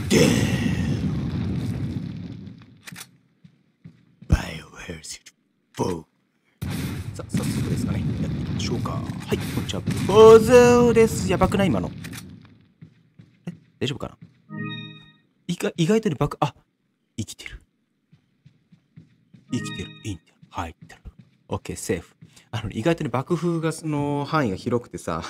でバイオヘルシー4。さあ、早速ですかね。やっていきましょうか。はい、こんにちは。ポズです。やばくない今の。大丈夫かな。意外とね、生きてる。生きてる。いいんだよ。入ってる。OK、セーフ。意外とね、爆風がその範囲が広くてさ、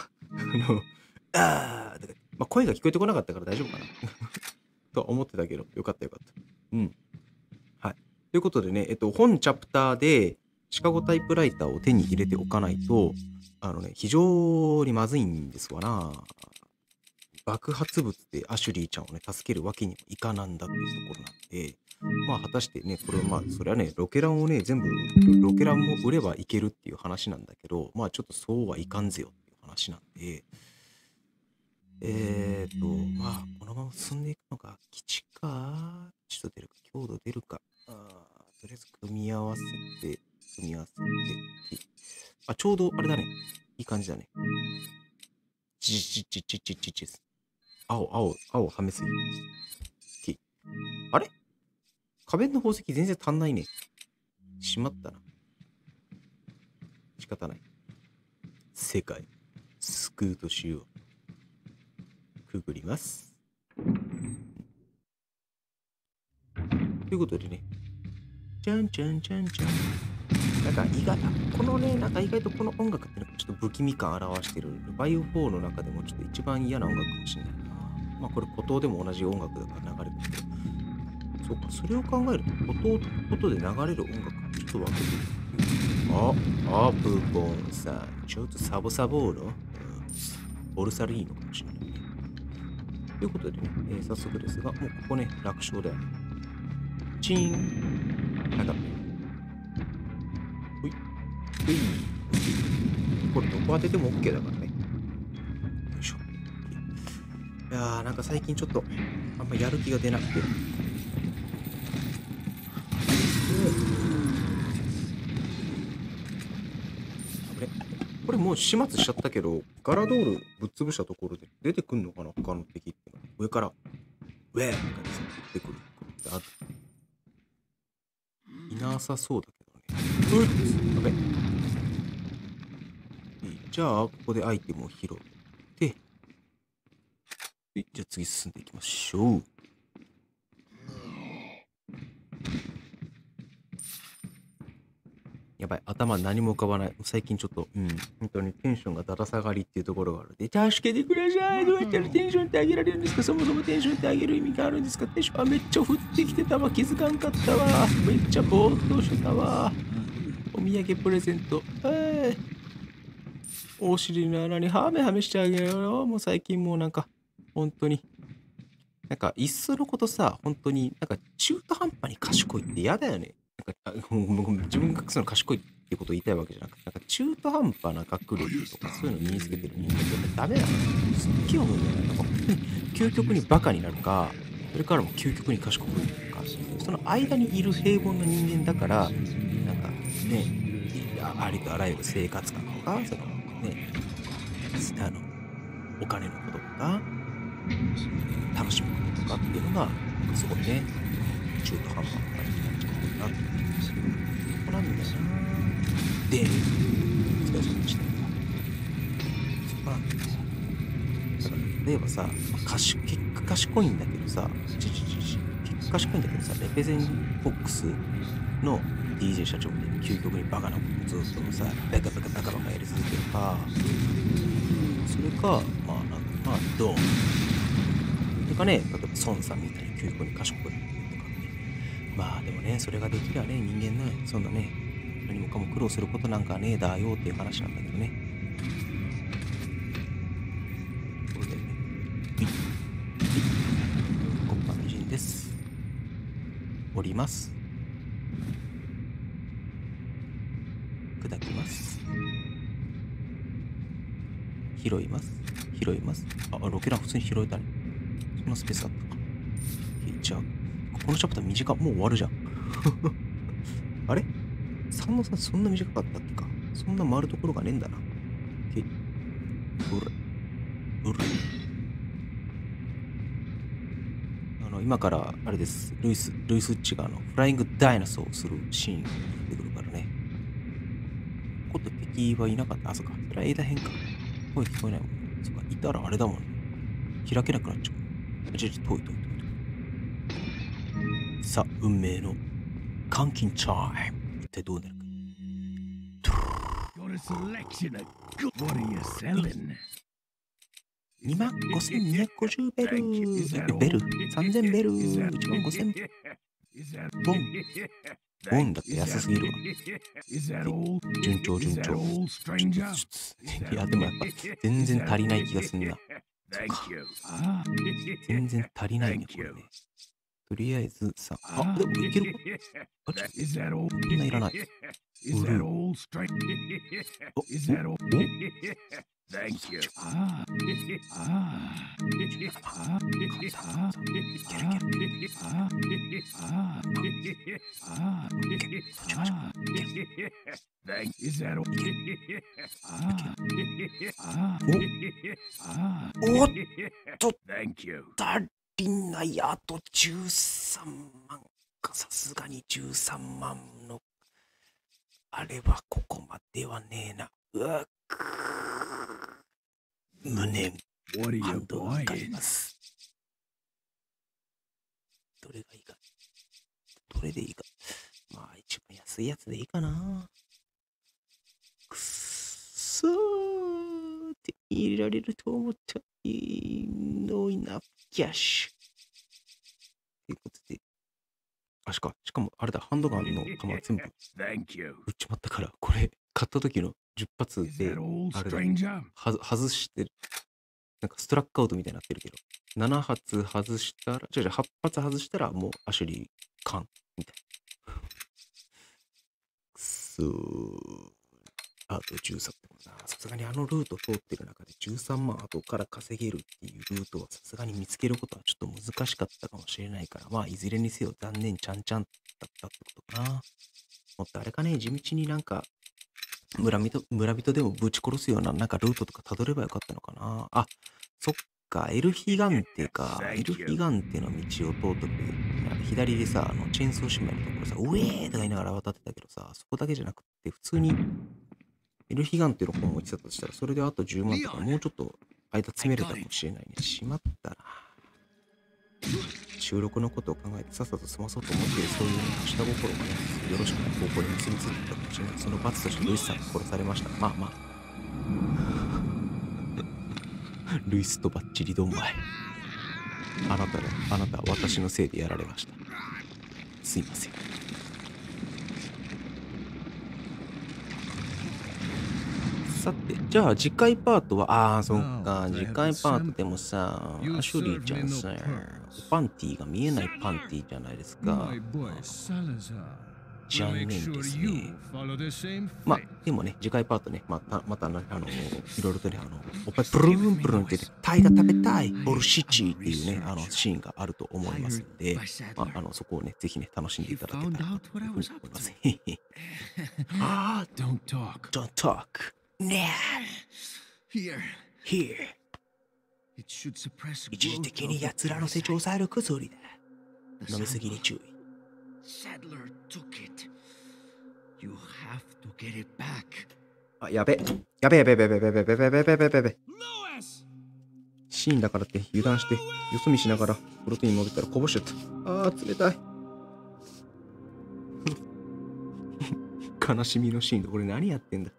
声が聞こえてこなかったから大丈夫かなと思ってたけど、よかったよかった。うん。はい。ということでね、本チャプターでシカゴタイプライターを手に入れておかないと、非常にまずいんですわな。爆発物でアシュリーちゃんをね、助けるわけにもいかなんだっていうところなんで、果たしてね、これはそれはね、ロケランをね、全部、ロケランも売ればいけるっていう話なんだけど、ちょっとそうはいかんぜよっていう話なんで、このまま進んでいくのが基地か、ちょっと出るか、強度出るか、とりあえず組み合わせて、ちょうどあれだね、いい感じだね。青、はめすぎ。あれ花弁の宝石全然足んないね。しまったな。仕方ない。世界、救うとしよう。くぐります。ということでね。じゃん。なんか意外とこの音楽ってちょっと不気味感表してる。バイオ4の中でもちょっと一番嫌な音楽かもしれないな。これ孤島でも同じ音楽だから流れるけど。そうか、それを考えると、音で流れる音楽をちょっと分けてるっていう。プーポンさん、ちょっとサボーの、ボルサリーノかもしれないね。ということでね、早速ですが、もうここね、楽勝だよね。チーン。なんか、これどこ当てても OK だからね。よいしょ。いやー、なんか最近ちょっと、あんまやる気が出なくて。これもう始末しちゃったけど、ガラドールぶっ潰したところで出てくんのかな他の敵ってのは。上から、ウェーとかでさ、出てくるってある。いなさそうだけどね。ダメ。じゃあ、ここでアイテムを拾って、じゃあ次進んでいきましょう。やばい、頭何も浮かばない。最近ちょっと、本当にテンションがだだ下がりっていうところがあるので、助けてください。どうやったらテンションって上げられるんですか？そもそもテンションって上げる意味があるんですか？テンション、めっちゃ降ってきてたわ。気づかんかったわ。めっちゃぼーっとしてたわ。お土産プレゼント。お尻の穴にハメハメしてあげるよ。もう最近もうなんか、本当に。なんか、いっそのことさ、本当に、なんか中途半端に賢いって嫌だよね。自分がその賢いってことを言いたいわけじゃなくて、なんか中途半端な学力とかそういうのを身につけてる人間ってダメだから、すっげえ思うんだよね。なんか本当に究極にバカになるか、それからも究極に賢くなるか、その間にいる平凡な人間だから、なんかね、ありとあらゆる生活感とか、そのね、お金のこととか、楽しむこととかっていうのが、すごいね、中途半端な感じになっちゃうなって。ここなんだよな。で、お疲れ様でした。そこなんだよ。だから例えばさ、結果賢いんだけどさ、結果賢いんだけどさ、レペゼンボックスの DJ 社長みたいに究極にバカなことをずっとさ、バカやり続けるか、それか、ドーン。それかね、例えば孫さんみたいに究極に賢くなってるとかね。でもね、それができりゃね、人間ね、そんなね、何もかも苦労することなんかねえだよっていう話なんだけどね。そうだよね。コッパ美人です。降ります。砕きます。拾います。ロケラン普通に拾えたね。そんなスペースあったか。じゃあ、このチャプター短もう終わるじゃん。あれ ?3 の3そんな短かったっけか。そんな回るところがねえんだな。 今からあれです。ルイス・ウッチがフライングダイナソーをするシーンが出てくるからね。ここって敵はいなかった。あ、そっか。それは枝変か。声聞こえないもんね。そっか。いたらあれだもんね。開けなくなっちゃう。遠い。さあ、運命の監禁タイム。一体どうなるか。25,250ベル。ベル ?3000 ベル。15,000ボン。ボンだって安すぎるわ。順調。いや、でもやっぱ全然足りない気がすんな。そっか。全然足りないね、これね。とりあえずさ、あ、でもいけるか。あ、こんないらない。売る。おっと、足りない。あと13万か。さすがに13万のあれはここまではねえな。うわっく胸反動がかかります。どれがいいか。どれでいいか。まあ一番安いやつでいいかな。くっそーって入れられると思ったのイナキャッシュ。ということで、しかもあれだ、ハンドガンの弾全部撃っちまったから、これ買った時の10発で、あれだ、外してる。なんかストラックアウトみたいになってるけど、7発外したら、8発外したらもうアシュリー缶みたいな。くそー。あと13ってことだな。さすがにあのルート通ってる中で13万後から稼げるっていうルートはさすがに見つけることはちょっと難しかったかもしれないから、まあいずれにせよ残念ちゃんだったってことかな。もっとあれかね、地道になんか村人でもぶち殺すようななんかルートとか辿ればよかったのかな。あ、そっか、エルヒガンテか。エルヒガンテの道を通っとく。左でさ、チェーンソーシメのところさ、ウェーとか言いながら渡ってたけどさ、そこだけじゃなくて、普通にエルヒガンテの方も落ちたとしたら、それであと10万とかもうちょっと間詰めれたかもしれないね。しまったな。収録のことを考えてさっさと済まそうと思っている、そういう下心がね、よろしくない方向に結びついてたかもしれない。その罰としてルイスさんが殺されました。まあ。ルイスとバッチリドンマイ。あなたは私のせいでやられました。すいません。さて、じゃあ次回パートは、そっか、次回パートでもさ、アシュリーちゃんさ、パンティーが見えないパンティーじゃないですか。残念ですね。まあ、でもね、次回パートね、またいろいろとね、おっぱいプルンプルンって言って、タイが食べたい、ボルシチっていうね、シーンがあると思いますので、まあ、そこをね、ぜひね、楽しんでいただけたらというふうに思います。Don't talk. Now. Here. 一時的に奴らの成長を抑える薬だ。飲みすぎに注意。あ、やべ。シーンだからって油断して、よそ見しながらプロテイン飲んでたらこぼしちゃった。冷たい。悲しみのシーンで俺何やってんだ。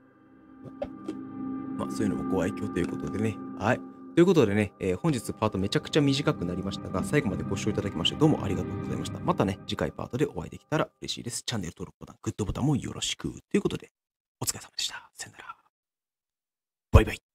まあ、そういうのもご愛嬌ということでね。はい。ということでね、本日パートめちゃくちゃ短くなりましたが、最後までご視聴いただきましてどうもありがとうございました。またね、次回パートでお会いできたら嬉しいです。チャンネル登録ボタン、グッドボタンもよろしく。ということで、お疲れ様でした。さよなら。バイバイ。